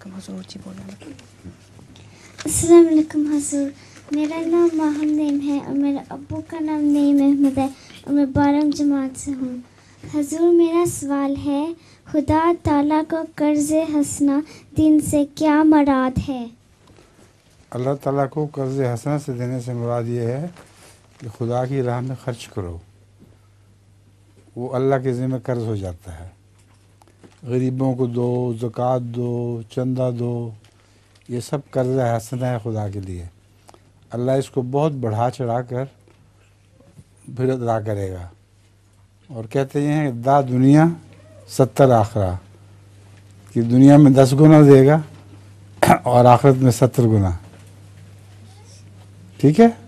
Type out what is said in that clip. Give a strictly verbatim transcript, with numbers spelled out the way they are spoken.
वालेकुम हुजूर। जी बोलना। अस्सलाम वालेकुम हुजूर। मेरा नाम माहम नईम है और मेरे अब्बू का नाम नईम अहमद है और मैं बारहवीं जमात से हूँ। हुजूर मेरा सवाल है, खुदा ताला को कर्ज़ हसना दिन से क्या मुराद है? अल्लाह ताला को कर्ज़ हसना से देने से मुराद ये है कि खुदा की राह में ख़र्च करो, वो अल्लाह के ज़िम्मे कर्ज़ हो जाता है। गरीबों को दो, ज़कात दो, चंदा दो, ये सब कर्ज़ हसना है खुदा के लिए। अल्लाह इसको बहुत बढ़ा चढ़ा कर फिर अदा करेगा। और कहते हैं दा दुनिया सत्तर आखरा, कि दुनिया में दस गुना देगा और आखिरत में सत्तर गुना। ठीक है।